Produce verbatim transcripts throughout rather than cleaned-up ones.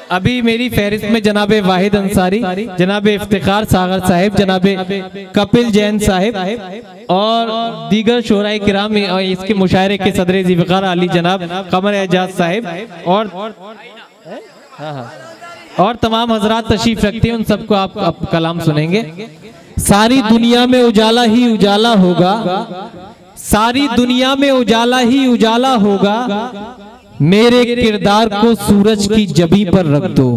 अभी मेरी फहरिस्त में जनाब वाहिद अंसारी, जनाब इफ्तिखार सागर साहिब, जनाब कपिल जैन साहिब और दीगर शोराए किराम और इसके मुशायरे के सदर ज़िफ़्कार अली जनाब कमर एजाज साहिब और हाँ हाँ और तमाम हजरात तशरीफ रखते हैं। उन सबको आप, आप कलाम सुनेंगे। सारी दुनिया में उजाला ही उजाला होगा, सारी दुनिया में उजाला ही उजाला होगा, मेरे किरदार को सूरज की जबी पर रख दो।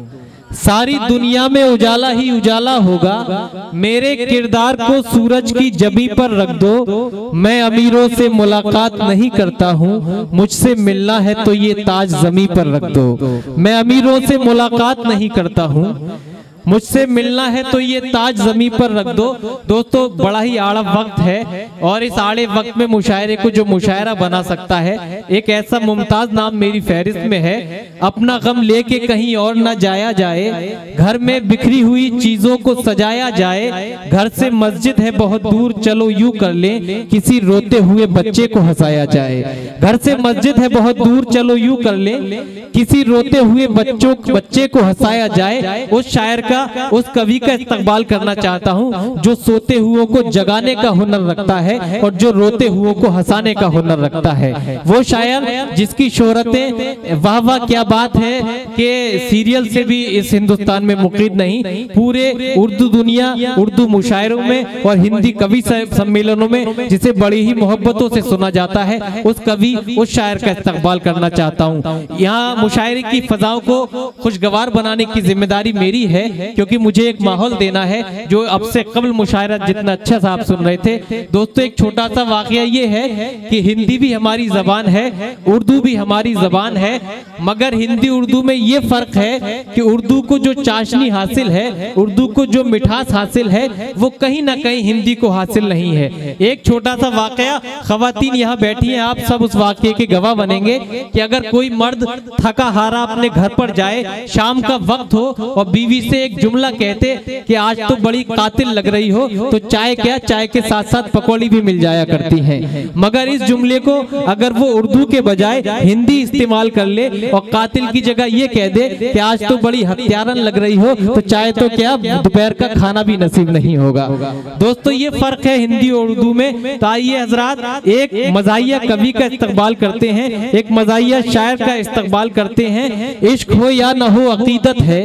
सारी दुनिया में उजाला ही उजाला होगा, मेरे किरदार को सूरज की जबी पर रख दो। मैं अमीरों से मुलाकात नहीं करता हूँ, मुझसे मिलना है तो ये ताज जमी पर रख दो। मैं अमीरों से मुलाकात नहीं करता हूँ, मुझसे मिलना है तो ये ताज जमी पर रख दो। दोस्तों बड़ा ही आड़ा वक्त है और इस आड़े वक्त में मुशायरे को जो मुशायरा बना सकता है, एक ऐसा मुमताज नाम मेरी फहरिस्त में है। अपना गम लेके कहीं और ना जाया जाए, घर में बिखरी हुई चीजों को सजाया जाए। घर से मस्जिद है बहुत दूर, चलो यूं कर ले, किसी रोते हुए बच्चे को हंसाया जाए। घर से मस्जिद है बहुत दूर, चलो यूं कर ले, किसी रोते हुए बच्चों बच्चे को हंसाया जाए। उस शायर का, उस कवि का इस्तकबाल करना चाहता हूँ जो सोते हुओं को जगाने का हुनर रखता है और जो रोते हुओं को हंसाने का हुनर रखता है। वो शायर जिसकी शोहरतें वाह वाह क्या बात है कि सीरियल से भी इस हिंदुस्तान में मुक़ीद नहीं, पूरे उर्दू दुनिया, उर्दू मुशायरों में और हिंदी कवि सम्मेलनों में जिसे बड़ी ही मोहब्बतों से सुना जाता है, उस कवि, उस शायर का इस्तकबाल करना चाहता हूँ। यहाँ मुशायरे की फजाओं को खुशगवार बनाने की जिम्मेदारी मेरी है, क्योंकि मुझे एक माहौल देना है जो अब से कबल मुशायरा जितना अच्छा सा आप सुन रहे थे। दोस्तों एक छोटा सा वाकया ये है कि हिंदी भी हमारी जबान है, उर्दू भी हमारी जबान है, मगर हिंदी उर्दू में ये फर्क है कि उर्दू को जो चाशनी हासिल है, उर्दू को जो मिठास हासिल है, वो कहीं ना कहीं हिंदी को हासिल नहीं है। एक छोटा सा वाकया, खवातीन यहाँ बैठी हैं, आप सब उस वाकये के गवाह बनेंगे कि अगर कोई मर्द थका हारा अपने घर पर जाए, शाम का वक्त हो और बीवी से एक जुमला कहते कि आज तो बड़ी कातिल लग रही हो, तो चाय क्या, चाय के साथ साथ पकौड़ी भी मिल जाया करती हैं। मगर इस जुमले को अगर वो उर्दू के बजाय हिंदी इस्तेमाल कर ले और कातिल की जगह ये कह दे कि आज तो बड़ी हत्यारन लग रही हो, तो चाय तो क्या दोपहर का खाना भी नसीब नहीं होगा। दोस्तों ये फर्क है हिंदी और उर्दू में। तो आइए हजरात एक मज़ाहिया कवि का इस्तकबाल करते हैं, एक मज़ाहिया शायर का इस्तकबाल करते हैं। इश्क हो या न हो अकीदत है,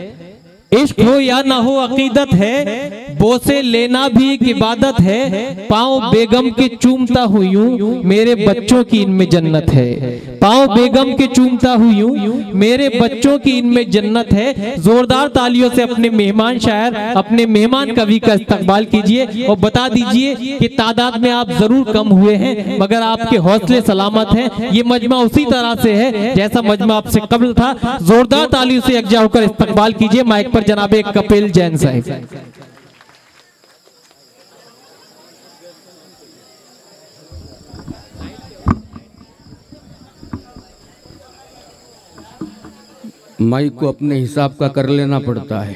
इश्क हो या ना हो अकीदत है, बोसे लेना भी एक इबादत है। पाँव बेगम के चूमता हूँ यूं, मेरे बच्चों की इनमें जन्नत है। पाँव बेगम के चूमता हूँ यूं, मेरे बच्चों की इनमें जन्नत है। जोरदार तालियों से अपने मेहमान शायर, अपने मेहमान कवि का इस्तकबाल कीजिए और बता दीजिए कि तादाद में आप जरूर कम हुए हैं, मगर आपके हौसले सलामत हैं। ये मजमा उसी तरह से है जैसा मजमा आपसे कबल था। जोरदार तालियों से यकजा होकर इस्तकबाल कीजिए। माइक पर जनाब कपिल जैन साहिब। माइक को अपने हिसाब का कर लेना पड़ता है,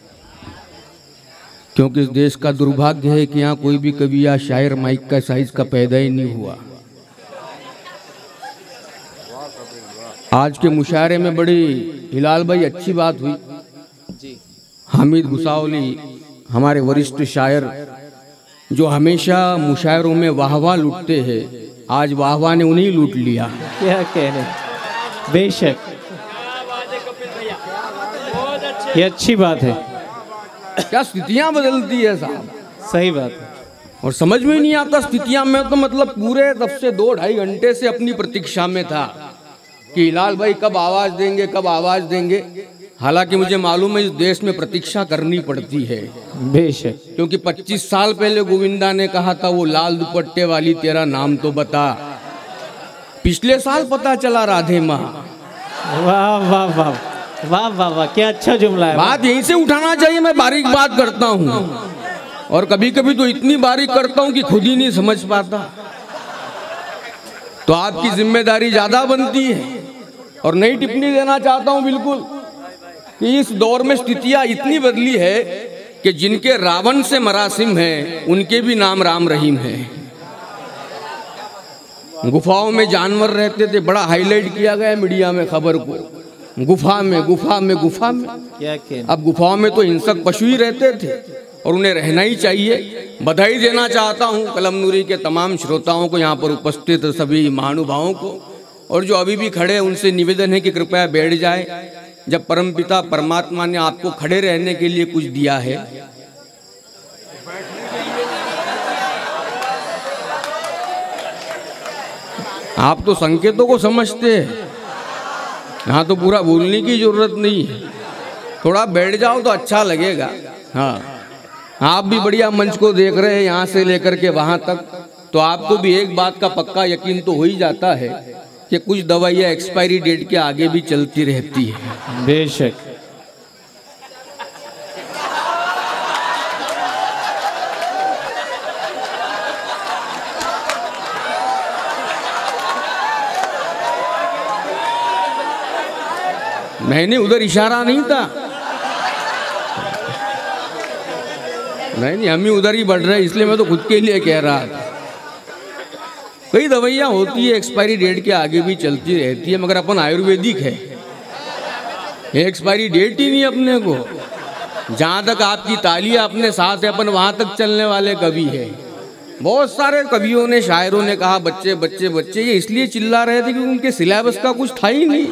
क्योंकि इस देश का दुर्भाग्य है कि यहाँ कोई भी कवि या शायर माइक का साइज का पैदा ही नहीं हुआ। आज के मुशायरे में बड़ी, हिलाल भाई अच्छी बात हुई, हामिद भुसावली हमारे वरिष्ठ शायर जो हमेशा मुशायरों में वाहवा लूटते हैं, आज वाहवा ने उन्हें लूट लिया। क्या कहने, बेशक ये अच्छी बात है। क्या स्थितियां बदलती है साहब, सही बात है। और समझ में ही नहीं आता स्थितियां। में तो मतलब पूरे तब से दो ढाई घंटे से अपनी प्रतीक्षा में था कि हिलाल भाई कब आवाज देंगे, कब आवाज देंगे। हालांकि मुझे मालूम है इस देश में प्रतीक्षा करनी पड़ती है, बेशक, क्योंकि पच्चीस साल पहले गोविंदा ने कहा था वो लाल दुपट्टे वाली तेरा नाम तो बता, पिछले साल पता चला राधे माँ। वाह वाह वाह वाह वाह वाह, क्या अच्छा जुमला है। बात यहीं से उठाना चाहिए। मैं बारीक बात करता हूँ और कभी कभी तो इतनी बारीक करता हूँ कि खुद ही नहीं समझ पाता। तो आपकी जिम्मेदारी ज्यादा बनती है। और नई टिप्पणी देना चाहता हूँ बिल्कुल कि इस दौर में स्थितियां इतनी बदली है कि जिनके रावण से मरासिम है उनके भी नाम राम रहीम है। गुफाओं में जानवर रहते थे, बड़ा हाईलाइट किया गया मीडिया में खबर को गुफा में गुफा में गुफा में। क्या क्या अब गुफाओं में तो हिंसक पशु ही रहते थे और उन्हें रहना ही चाहिए। बधाई देना चाहता हूँ कलम नूरी के तमाम श्रोताओं को, यहाँ पर उपस्थित सभी महानुभावों को, और जो अभी भी खड़े हैं उनसे निवेदन है कि कृपया बैठ जाए। जब परमपिता परमात्मा ने आपको खड़े रहने के लिए कुछ दिया है, आप तो संकेतों को समझते हैं, यहाँ तो पूरा बोलने की जरूरत नहीं है। थोड़ा बैठ जाओ तो अच्छा लगेगा। हाँ, आप भी बढ़िया मंच को देख रहे हैं यहाँ से लेकर के वहाँ तक, तो आपको भी एक बात का पक्का यकीन तो हो ही जाता है कि कुछ दवाइयाँ एक्सपायरी डेट के आगे भी चलती रहती है। बेशक। मैंने उधर इशारा नहीं था, नहीं नहीं हम ही उधर ही बढ़ रहे हैं, इसलिए मैं तो खुद के लिए कह रहा था। कई दवाइयाँ होती है एक्सपायरी डेट के आगे भी चलती रहती है, मगर अपन आयुर्वेदिक है, एक्सपायरी डेट ही नहीं अपने को। जहाँ तक आपकी तालियां अपने साथ है, अपन वहाँ तक चलने वाले कवि है। बहुत सारे कवियों ने, शायरों ने कहा बच्चे बच्चे बच्चे, ये इसलिए चिल्ला रहे थे कि उनके सिलेबस का कुछ था ही नहीं।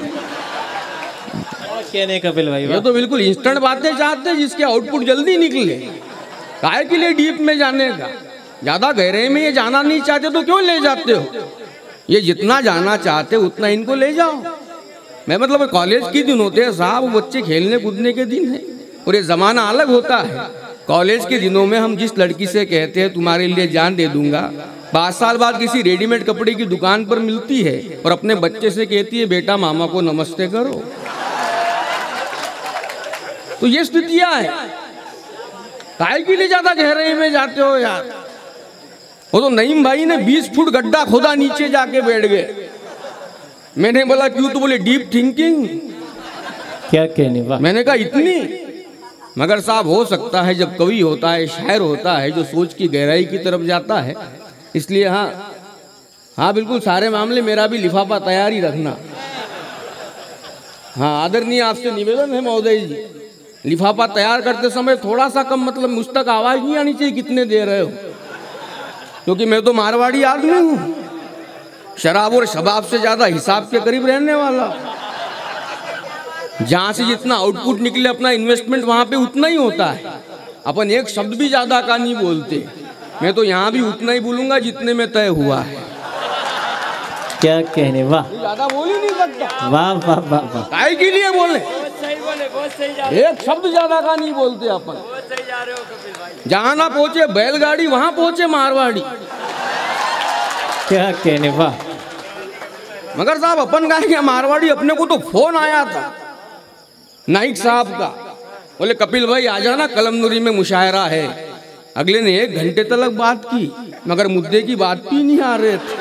कहने कपिल भाई, ये तो बिल्कुल इंस्टेंट बातें चाहते हैं जिसके आउटपुट जल्दी निकले। काहे के लिए डीप में जाने का, ज्यादा गहरे में ये जाना नहीं चाहते तो क्यों ले जाते हो? ये जितना जाना चाहते उतना इनको ले जाओ। मैं मतलब कॉलेज के दिन होते हैं साहब, बच्चे खेलने कूदने के दिन है, और ये जमाना अलग होता है। कॉलेज के दिनों में हम जिस लड़की से कहते हैं तुम्हारे लिए जान दे दूंगा, पाँच साल बाद किसी रेडीमेड कपड़े की दुकान पर मिलती है और अपने बच्चे से कहती है बेटा मामा को नमस्ते करो। तो ये स्थितियां है। काहे के लिए ज्यादा गहराई में जाते हो यार? वो तो नईम भाई ने बीस फुट गड्ढा खोदा, नीचे जाके बैठ गए। मैंने बोला क्यों? तो बोले डीप थिंकिंग। क्या कहने वाह। मैंने कहा इतनी? मगर साहब हो सकता है जब कवि होता है, शायर होता है, जो सोच की गहराई की तरफ जाता है, इसलिए हाँ हाँ बिल्कुल सारे मामले मेरा भी लिफाफा तैयार ही रखना। हाँ आदरणीय आपसे निवेदन है महोदय जी, लिफाफा तैयार करते समय थोड़ा सा कम, मतलब मुझ तक आवाज नहीं आनी चाहिए कितने दे रहे हो, क्योंकि मैं तो मारवाड़ी आदमी हूँ, शराब और शबाब से ज्यादा हिसाब के करीब रहने वाला। जहां से जितना आउटपुट निकले अपना इन्वेस्टमेंट वहां पे उतना ही होता है। अपन एक शब्द भी ज्यादा का नहीं बोलते। मैं तो यहाँ भी उतना ही बोलूंगा जितने में तय हुआ है। क्या कहने वाह। ज्यादा बोल ही नहीं सकता। वाह वाह वाह वाह। काय के लिए बोले? एक शब्द ज्यादा का नहीं बोलते अपन। जहाँ ना पहुंचे बैलगाड़ी, वहां पहुंचे मारवाड़ी। क्या कहने वाह। मगर साहब अपन कहा कि मारवाड़ी, अपने को तो फोन आया था नाइक साहब का, बोले कपिल भाई आ जाना, कलम नूरी में मुशायरा है। अगले ने एक घंटे तक बात की, मगर मुद्दे की बात भी नहीं आ रहे थे।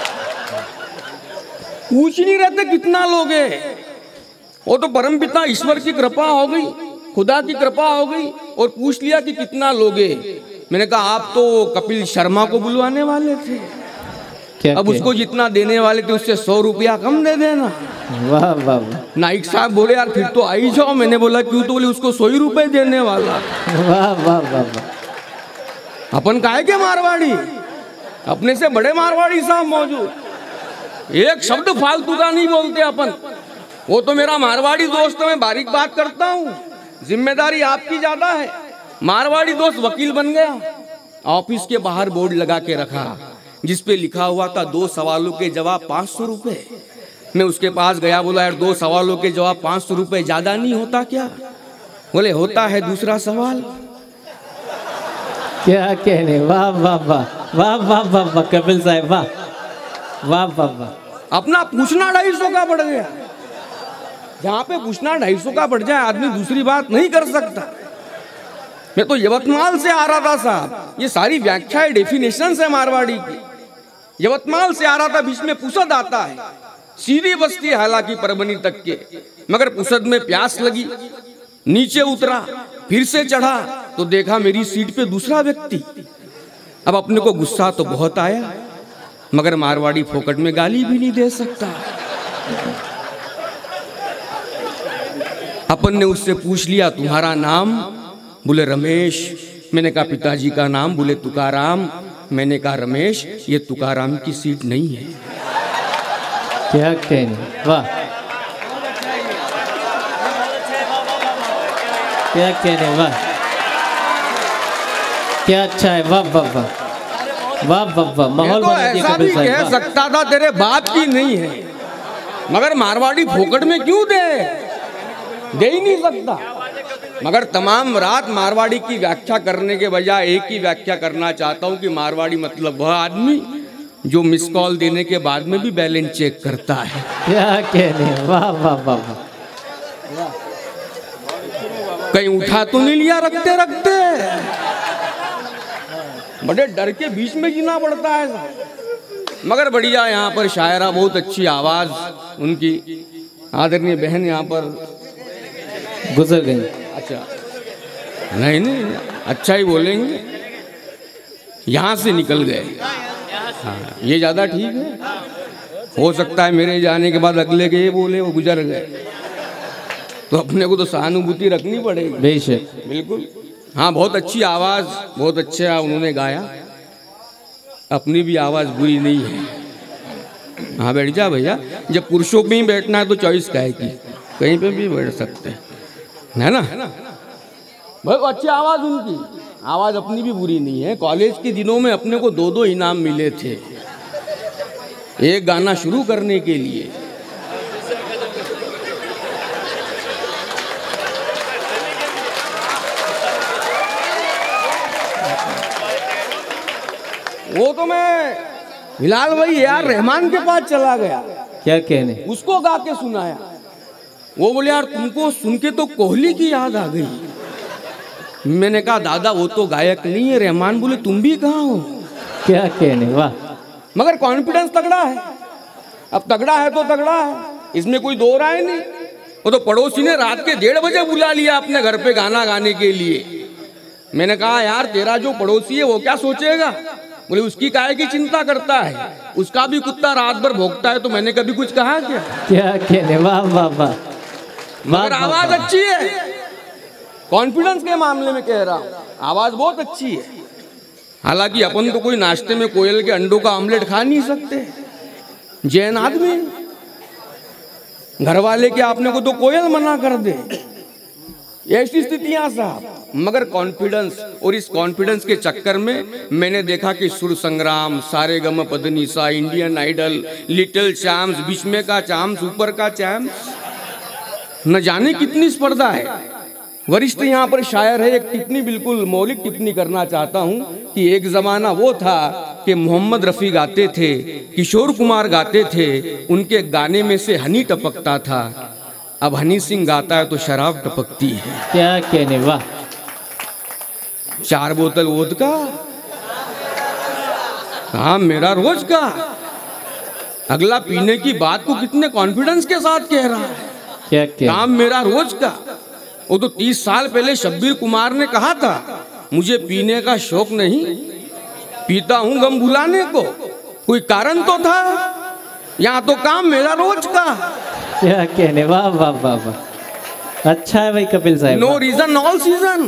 पूछ नहीं रहे थे कितना लोग हैं। वो तो परमपिता ईश्वर की कृपा हो गई, खुदा की कृपा हो गई, और पूछ लिया कि कितना लोग हैं। मैंने कहा आप तो कपिल शर्मा को बुलवाने वाले थे, क्या अब उसको जितना देने वाले थे उससे सौ रुपया कम दे देना। वाह वाह वाह। नाइक साहब बोले यार फिर तो आ ही जाओ। मैंने बोला क्यों? तो बोले उसको सौ ही रुपए देने वाला। वाह वाह वाह वाह। अपन काहे के मारवाड़ी, अपने से बड़े मारवाड़ी साहब मौजूद। एक शब्द फालतू का नहीं बोलते अपन। वो तो मेरा मारवाड़ी दोस्त, मैं बारीक बात करता हूँ, जिम्मेदारी आपकी ज्यादा है। मारवाड़ी दोस्त वकील बन गया, ऑफिस के बाहर बोर्ड लगा के रखा जिसपे लिखा हुआ था दो सवालों के जवाब पाँच सौ रुपए। मैं उसके पास गया, बोला यार दो सवालों के जवाब पाँच सौ रुपए ज्यादा नहीं होता क्या? बोले होता है दूसरा सवाल। क्या कहने वाह वाह वाह वाह वाह वाह वाह। कपिल साहब वाह वाह वाह वाह। अपना पूछना ढाई सौ का बढ़ गया। जहाँ पे पूछना ढाई सौ का बढ़ जाए आदमी दूसरी बात नहीं कर सकता। मैं तो यवतमाल से आ रहा था साहब, ये सारी व्याख्या डेफिनेशन है मारवाड़ी की। यवतमाल से आ रहा था, बीच में पुसद आता है, सीधी बस्ती है हालांकि परभनी तक के, मगर पुसद में प्यास लगी, नीचे उतरा, फिर से चढ़ा तो देखा मेरी सीट पे दूसरा व्यक्ति। अब अपने को गुस्सा तो बहुत आया, मगर मारवाड़ी फोकट में गाली भी नहीं दे सकता। अपन ने उससे पूछ लिया तुम्हारा नाम, बोले रमेश। मैंने कहा पिताजी का नाम, बोले तुकाराम। मैंने कहा रमेश, ये तुकाराम की सीट नहीं है। क्या कहने, वाह क्या कहने, वाह क्या अच्छा है, वाह वाह वाह वाह वाह वाह। माहौल तो बना दिया ऐसा भी कपिल साहब, कह वाह। सकता था तेरे बाप की नहीं है, मगर मारवाड़ी फोकट में क्यों दे दे ही नहीं सकता। मगर तमाम रात मारवाड़ी की व्याख्या करने के बजाय एक ही व्याख्या करना चाहता हूं कि मारवाड़ी मतलब वह आदमी जो मिस कॉल देने के बाद में भी बैलेंस चेक करता है। क्या कहने, वाह वाह वाह वाह। कहीं उठा तो नहीं लिया रखते रखते, बड़े डर के बीच में जीना पड़ता है। मगर बढ़िया, यहाँ पर शायरा, बहुत अच्छी आवाज उनकी। आदरणीय बहन यहाँ पर गुजर गई। अच्छा, नहीं नहीं अच्छा ही बोलेंगे, यहाँ से निकल गए। हाँ, ये ज़्यादा ठीक है। हो सकता है मेरे जाने के बाद अगले के ये बोले वो गुजर गए, तो अपने को तो सहानुभूति रखनी पड़ेगी। बेशक, बिल्कुल। हाँ, बहुत अच्छी आवाज़, बहुत अच्छा उन्होंने गाया। अपनी भी आवाज़ बुरी नहीं है। हाँ बैठ जा भैया, जब पुरुषों में ही बैठना है तो चॉइस क्या है कि कहीं पे भी बैठ सकते हैं, है ना। बहुत अच्छी आवाज़ उनकी, आवाज़ अपनी भी बुरी नहीं है। कॉलेज के दिनों में अपने को दो दो इनाम मिले थे एक गाना शुरू करने के लिए। वो तो मैं हिलाल भाई यार रहमान के पास चला गया, क्या कहने, उसको गा के सुनाया। वो बोले यार तुमको सुन के तो कोहली की याद आ गई। मैंने कहा दादा वो तो गायक नहीं है। रहमान बोले तुम भी कहाँ हो। क्या कहने, वाह। मगर कॉन्फिडेंस तगड़ा है। अब तगड़ा है तो तगड़ा है, इसमें कोई दो राय नहीं। वो तो पड़ोसी ने रात के डेढ़ बजे बुला लिया अपने घर पे गाना गाने के लिए। मैंने कहा यार तेरा जो पड़ोसी है वो क्या सोचेगा। बोले उसकी काहे की चिंता करता है, उसका भी कुत्ता रात भर भोंकता है। तो मैंने कभी कुछ कहा क्या। क्या कहने, वाह वाह वाह। मगर आवाज अच्छी है, कॉन्फिडेंस के मामले में कह रहा हूँ, आवाज बहुत अच्छी है। हालांकि अपन तो कोई नाश्ते में कोयल के अंडों का ऑमलेट खा नहीं सकते, जैन आदमी। घर वाले के आपने को तो कोयल मना कर दे, ऐसी स्थितियां साहब। मगर कॉन्फिडेंस, और इस कॉन्फिडेंस के चक्कर में मैंने देखा कि Sur Sangram, Sare Gama Padhanisa, Indian Idol, Little Champs, बीच में का चैम्प्स, ऊपर का चैम्प्स, न जाने कितनी स्पर्धा है। वरिष्ठ यहाँ पर शायर है, एक टिप्पणी, बिल्कुल मौलिक टिप्पणी करना चाहता हूँ कि एक जमाना वो था कि मोहम्मद रफ़ी गाते थे, किशोर कुमार गाते थे, उनके गाने में से हनी टपकता था। अब हनी सिंह गाता है तो शराब टपकती है। क्या कहने, वाह। चार बोतल वोदका, काम मेरा रोज का। अगला पीने की बात को कितने कॉन्फिडेंस के साथ कह रहा है, क्या कहने, काम मेरा रोज का। वो तो तीस साल पहले शब्बीर कुमार ने कहा था मुझे पीने का शौक नहीं, पीता हूं गम भुलाने को। कोई कारण तो था, यहाँ तो काम मेरा रोज का। क्या कहने, वाह वाह वाह वाह। अच्छा है भाई कपिल साहब। नो रीजन ऑल सीजन,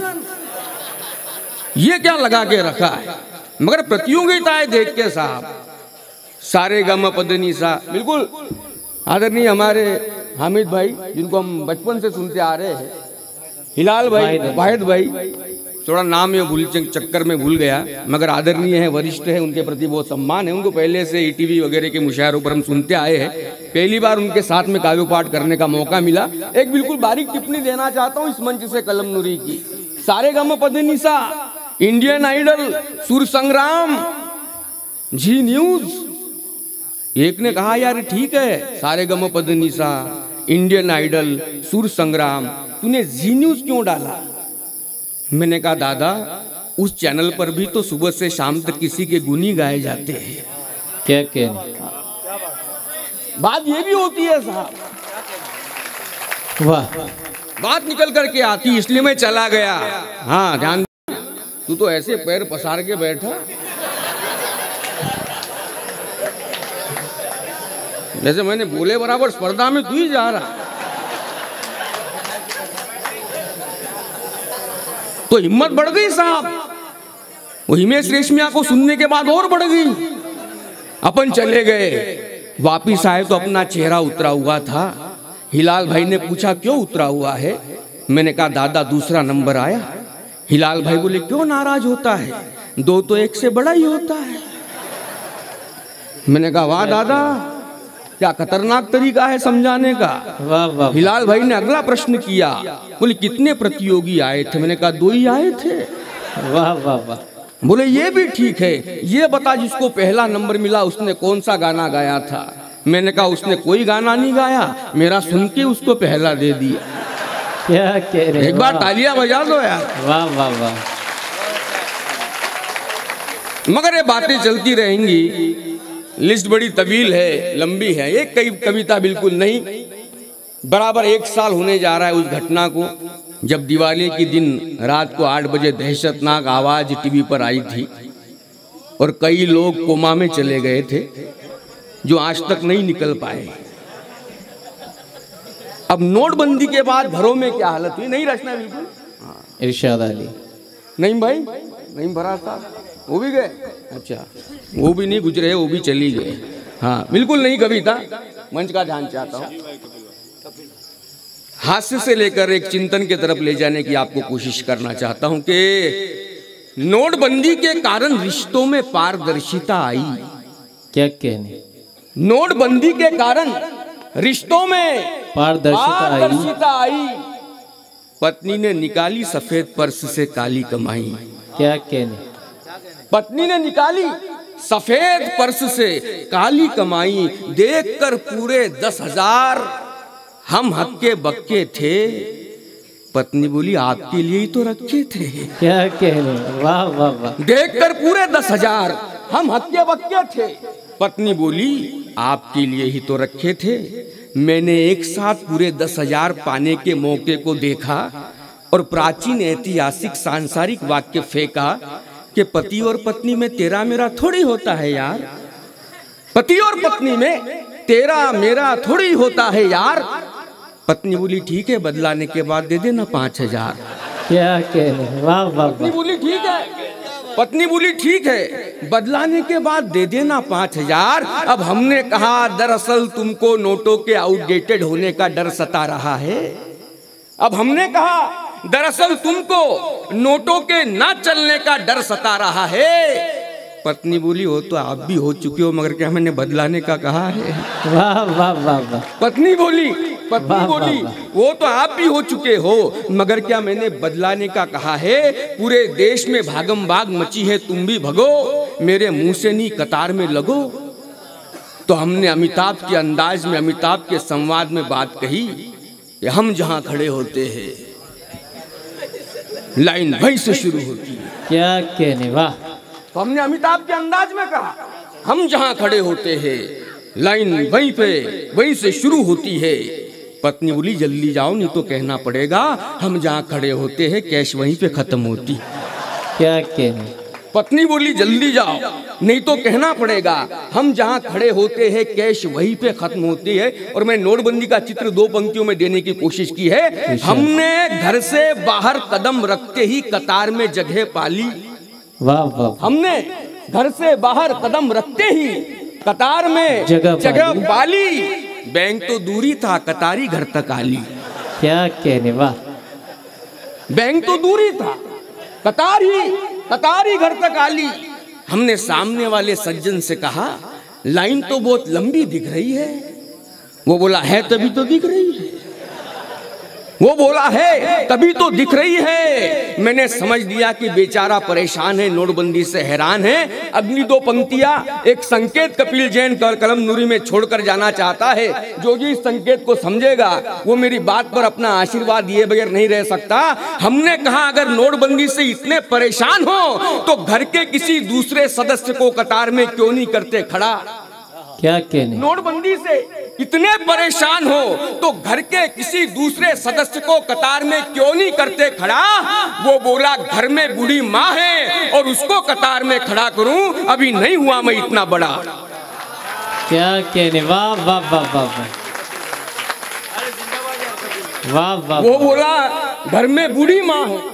ये क्या लगा के रखा है। मगर प्रतियोगिताएं देख के साहब, सारे गम पदनीसा, बिल्कुल आदरणीय हमारे हामिद भाई जिनको हम बचपन से सुनते आ रहे हैं, हिलाल भाई, वाहिद भाई, थोड़ा नाम ये भूल चक्कर में भूल गया, मगर आदरणीय है, वरिष्ठ है, उनके प्रति बहुत सम्मान है। उनको पहले से ईटीवी वगैरह के मुशायरों पर हम सुनते आए हैं। पहली बार उनके साथ में काव्य पाठ करने का मौका मिला। एक बिल्कुल बारीक टिप्पणी देना चाहता हूँ इस मंच से कलम नुरी की। सारे गम पदनीसा, इंडियन आइडल, सुर संग्राम, जी न्यूज। एक ने कहा यार ठीक है, सारे गम पदनीसा, इंडियन आइडल, सुर संग्राम, तूने जी न्यूज क्यों डाला। मैंने कहा दादा उस चैनल पर भी तो सुबह से शाम तक किसी के गुनी गाए जाते हैं। क्या कहने, बात ये भी होती है साहब, वाह। बात निकल करके आती, इसलिए मैं चला गया। हाँ ध्यान, तू तो ऐसे पैर पसार के बैठा जैसे मैंने बोले बराबर स्पर्धा में तू ही जा रहा। तो हिम्मत बढ़ गई साहब। वो हिमेश रेशमिया को सुनने के बाद और बढ़ गई। अपन चले गए, वापिस आए तो अपना चेहरा उतरा हुआ था। हिलाल भाई ने पूछा क्यों उतरा हुआ है? मैंने कहा दादा दूसरा नंबर आया। हिलाल भाई बोले क्यों नाराज होता है, दो तो एक से बड़ा ही होता है। मैंने कहा वाह दादा, क्या खतरनाक तरीका है समझाने का। वाह वाह। हिलाल भाई ने अगला प्रश्न किया, बोले कितने प्रतियोगी आए थे? मैंने कहा दो ही आए थे। वाह वाह वाह। बोले ये भी ठीक है, ये बता जिसको पहला नंबर मिला उसने कौन सा गाना गाया था? मैंने कहा उसने कोई गाना नहीं गाया, मेरा सुन के उसको पहला दे दिया। क्या कह रहे, एक बार तालियां बजा दो यार। वाह वाह वाह। मगर ये बातें चलती रहेंगी, लिस्ट बड़ी तवील है, लंबी है। एक कई कविता बिल्कुल नहीं, बराबर एक साल होने जा रहा है उस घटना को जब दिवाली के दिन रात को आठ बजे दहशतनाक आवाज टीवी पर आई थी और कई लोग कोमा में चले गए थे जो आज तक नहीं निकल पाए। अब नोटबंदी के बाद घरों में क्या हालत हुई? नहीं रचना बिल्कुल। इरशाद अली नहीं भाई, नहीं भरा साहब, वो भी गए। अच्छा, वो भी नहीं गुजरे, वो भी चली गए। हाँ बिल्कुल नहीं कविता, मंच का ध्यान चाहता हूँ। हास्य से लेकर एक चिंतन की तरफ ले जाने की आपको कोशिश करना चाहता हूं कि नोटबंदी के कारण रिश्तों में पारदर्शिता आई। क्या कहने? नोटबंदी के कारण रिश्तों में पारदर्शिता आई। पारदर्शिता आई। पत्नी ने निकाली सफेद पर्स से काली कमाई। क्या कहने? पत्नी ने निकाली सफेद पर्स से काली कमाई, देखकर पूरे दस हजार हम हक्के बक्के थे। पत्नी बोली आपके लिए ही तो रखे थे। क्या कहने? वाह वाह वाह। देखकर पूरे दस हजार हम हक्के बक्के थे। पत्नी बोली आपके लिए ही तो रखे थे। मैंने एक साथ पूरे दस हजार पाने के मौके को देखा और प्राचीन ऐतिहासिक सांसारिक वाक्य फेंका कि पति और पत्नी में तेरा मेरा थोड़ी होता है यार। पति और पत्नी में तेरा मेरा थोड़ी होता है यार। पत्नी बोली ठीक है, बदलाने के बाद दे देना पांच हजार। क्या कहने? वाह वाह पत्नी वाह। बोली ठीक है, पत्नी बोली ठीक है, बदलाने के बाद दे देना पांच हजार। अब हमने कहा दरअसल तुमको नोटों के आउटडेटेड होने का डर सता रहा है। अब हमने कहा दरअसल तुमको नोटों के ना चलने का डर सता रहा है। पत्नी बोली हो तो आप भी हो चुके हो, मगर क्या मैंने बदलाने का कहा है? वाह वाह वाह वाह। पत्नी बोली पत्नी वाह, बोली वाह, वो तो आप भी हो चुके हो, मगर क्या मैंने बदलाने का कहा है? पूरे देश में भागम भाग मची है, तुम भी भगो, मेरे मुंह से नहीं कतार में लगो। तो हमने अमिताभ के अंदाज में, अमिताभ के संवाद में बात कही कि हम जहां खड़े होते हैं लाइन वहीं से शुरू होती है। क्या कहने? वाह। तो हमने अमिताभ के अंदाज में कहा हम जहां खड़े होते हैं लाइन वहीं पे वहीं से शुरू होती है। पत्नी बोली जल्दी जाओ नहीं तो कहना पड़ेगा हम जहां खड़े होते हैं कैश वहीं पे खत्म होती। क्या कहने? पत्नी बोली जल्दी जाओ नहीं तो कहना पड़ेगा हम जहां खड़े होते हैं कैश वहीं पे खत्म होती है। और मैं नोटबंदी का चित्र दो पंक्तियों में देने की कोशिश की है। हमने घर से बाहर कदम रखते ही कतार में जगह पाली। वाह वाह। हमने घर से बाहर कदम रखते ही कतार में जगह जगह पाली। पाली। बैंक तो दूरी था, कतारी घर तक आली। क्या कहने? वाह। बैंक तो दूरी था, कतारी कतारी घर तक आली। हमने सामने वाले सज्जन से कहा लाइन तो बहुत लंबी दिख रही है। वो बोला है तभी तो दिख रही है। वो बोला है तभी तो दिख रही है। मैंने समझ लिया कि बेचारा परेशान है, नोटबंदी से हैरान है। अगली दो पंक्तियां एक संकेत कपिल जैन कर कलम नूरी में छोड़कर जाना चाहता है। जो जी इस संकेत को समझेगा वो मेरी बात पर अपना आशीर्वाद दिए बगैर नहीं रह सकता। हमने कहा अगर नोटबंदी से इतने परेशान हो तो घर के किसी दूसरे सदस्य को कतार में क्यों नहीं करते खड़ा। क्या कहने? नोटबंदी से इतने परेशान हो तो घर के किसी दूसरे सदस्य को कतार में क्यों नहीं करते खड़ा। वो बोला घर में बूढ़ी माँ है और उसको कतार में खड़ा करूं, अभी नहीं हुआ मैं इतना बड़ा। क्या कहने? वाह वाह वाह वाह वाह वाह। वो बोला घर में बूढ़ी माँ है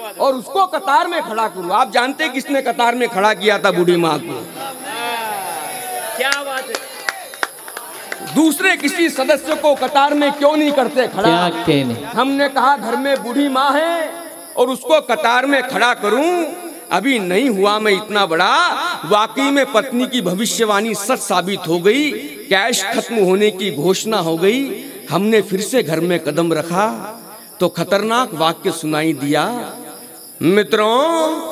और उसको कतार में खड़ा करूं। आप जानते हैं किसने कतार में खड़ा किया था बूढ़ी माँ को? क्या बात है। दूसरे किसी सदस्य को कतार में क्यों नहीं करते खड़ा? क्या कहने। हमने कहा घर में बूढ़ी माँ है और उसको कतार में खड़ा करूं। अभी नहीं हुआ मैं इतना बड़ा, वाकई में पत्नी की भविष्यवाणी सच साबित हो गई। कैश खत्म होने की घोषणा हो गई। हमने फिर से घर में कदम रखा तो खतरनाक वाक्य सुनाई दिया। मित्रों,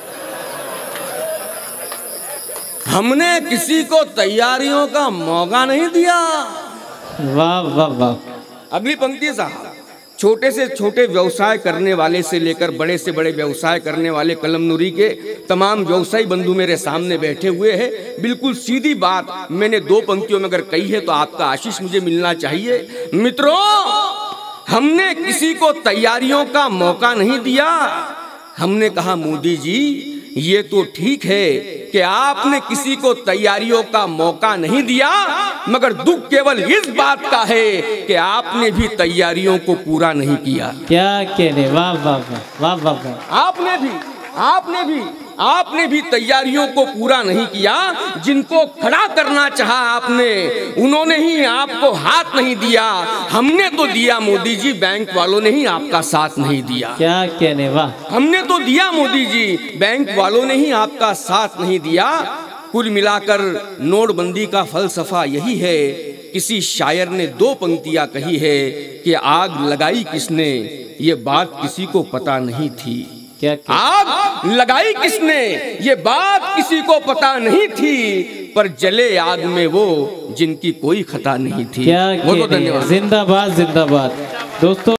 हमने किसी को तैयारियों का मौका नहीं दिया। वाह वाह वाह। अगली पंक्ति साहब, छोटे से छोटे व्यवसाय करने वाले से लेकर बड़े से बड़े व्यवसाय करने वाले कलमनुरी के तमाम व्यवसायी बंधु मेरे सामने बैठे हुए हैं। बिल्कुल सीधी बात मैंने दो पंक्तियों में अगर कही है तो आपका आशीष मुझे मिलना चाहिए। मित्रों, हमने किसी को तैयारियों का मौका नहीं दिया। हमने कहा मोदी जी ये तो ठीक है कि आपने किसी को तैयारियों का मौका नहीं दिया, मगर दुख केवल इस बात का है कि आपने भी तैयारियों को पूरा नहीं किया। क्या कहने। वाह वाह वाह वाह वाह वाह। आपने भी आपने भी आपने भी तैयारियों को पूरा नहीं किया। जिनको खड़ा करना चाहा आपने, उन्होंने ही आपको हाथ नहीं दिया। हमने तो दिया मोदी जी, बैंक वालों ने ही आपका साथ नहीं दिया। क्या कहने। वाह। हमने तो दिया मोदी जी, बैंक वालों ने ही आपका साथ नहीं दिया। कुल मिलाकर नोटबंदी का फलसफा यही है। किसी शायर ने दो पंक्तियां कही है कि आग लगाई किसने, ये बात किसी को पता नहीं थी। क्या क्या। आग लगाई किसने, ये बात किसी को पता नहीं थी, पर जले आग में वो जिनकी कोई खता नहीं थी। क्या वो तो धन्यवाद। जिंदाबाद जिंदाबाद दोस्तों।